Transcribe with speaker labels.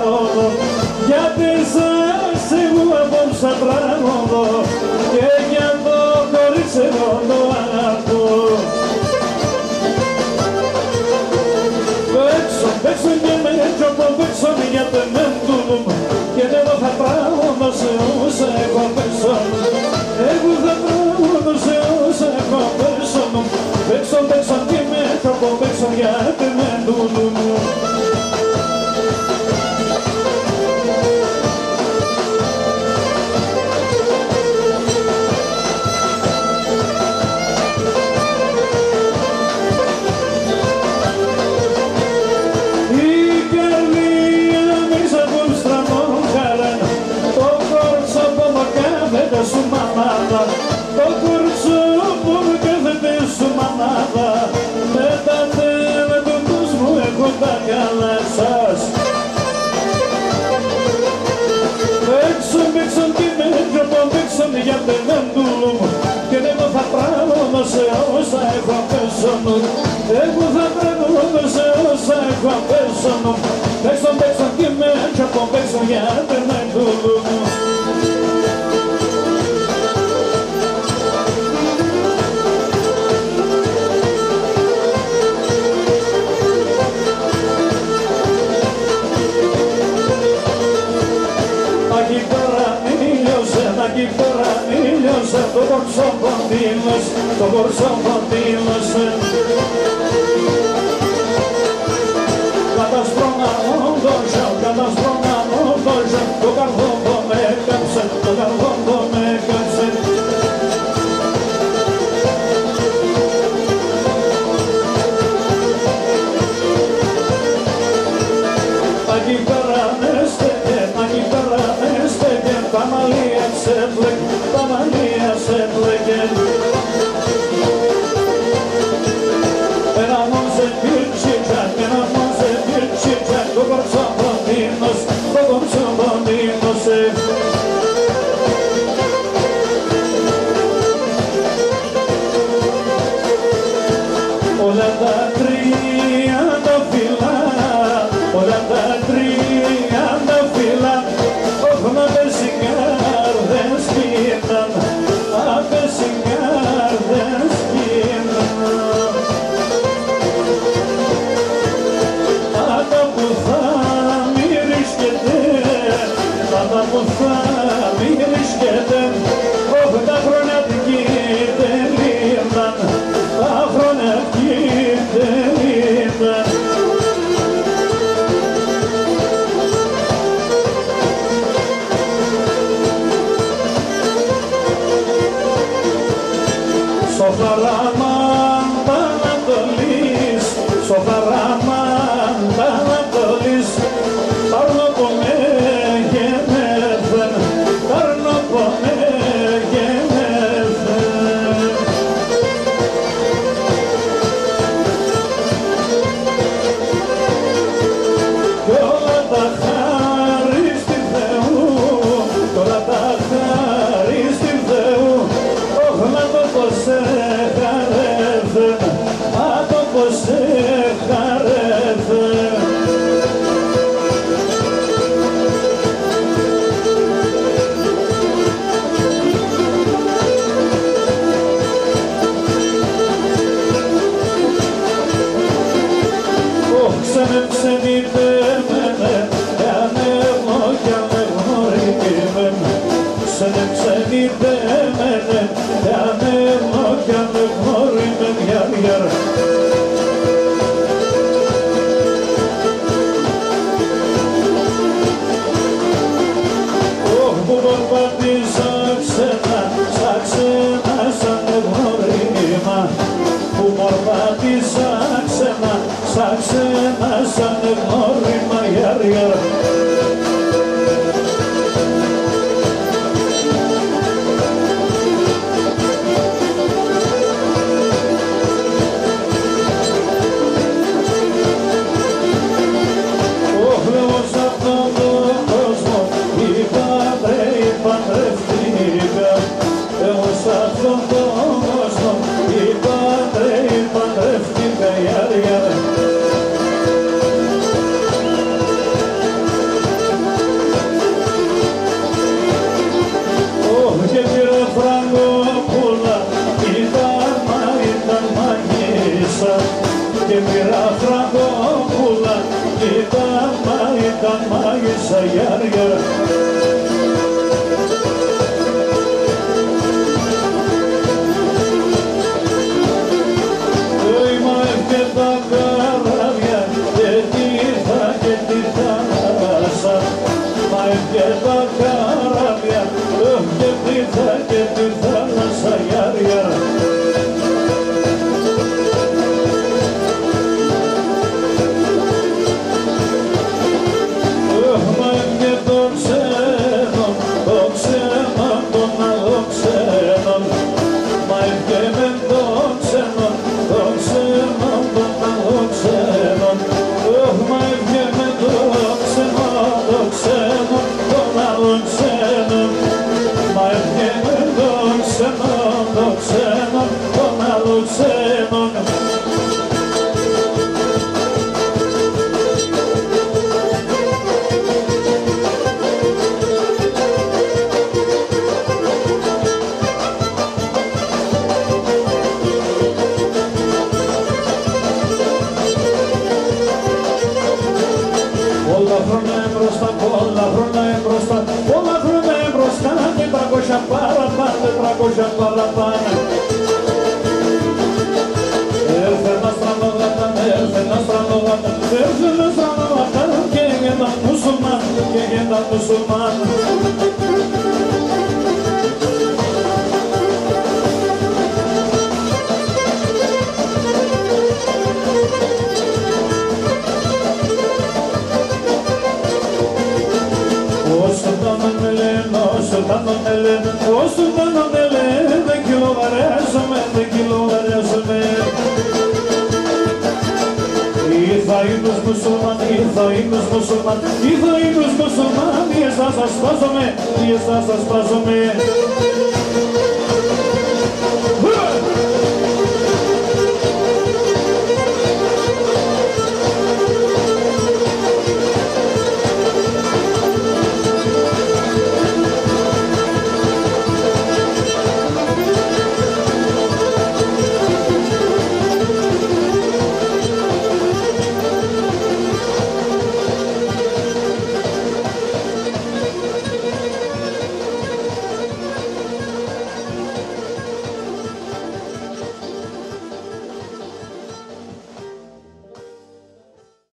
Speaker 1: παρόδο, γιατί σας εγώ απόψα τραγωδώ και για το κορίτσι εγώ το αγαπώ. Παίξω και με τσόπο, παίξω για το μέντουλο μου και εγώ θα πράγω σε όσα έχω πέσω. Εγώ θα πράγω σε όσα έχω πέσω. Παίξω και με τσόπο, παίξω για το μέντουλο μου. Σου μανάδα, το κουρτσό που μου κάθεται σου μανάδα, με τα τέλη του κόσμου έχω τα καλά σας. Παίξω και με τρόπο, παίξω για πενέντουλο μου και εγώ θα πράγω σε όσα έχω πέσω. Εγώ θα πράγω σε όσα έχω πέσω. Παίξω και με τρόπο, παίξω για πενέντουλο μου. Aquí τώρα μίλιωσε, το κορσό ποντήλωσε, το κορσό ποντήλωσε. Κατασπρώνα μόντωσε, το καρδόμπο με έκαψε, το καρδόμπο με έκαψε. Aquí τώρα με στέκε, τα μαλλία σε πλέκε. Ένα μόζε πυρτσίτσα, το κορσό ποντίνωσε. Όλα τα τρία τα φυλά, όλα τα τρία μάγισσα γιάρια. Και τα καράβια και τι θα και τη θάλασσα. Μα και τα καράβια και τι θα και τη θάλασσα γιάρια. Μα και το ξένο των άλλων ξένων. Μα και με το ξένο των άλλων ξένων. Μα και με το ξένο των άλλων ξένων. Μα και με το ξένο των άλλων ξένων. Πολλά χρόνια μπροστά, 400 παραπάνω. Έρθε ένα στρανογάτα και γίναν μουσουλμάν. Ο Σουλτάνο με λέει, δεν κυλοβαρέσαμε. Ιθαΐνους μουσουλμάν, εσάς σας σπάζομαι.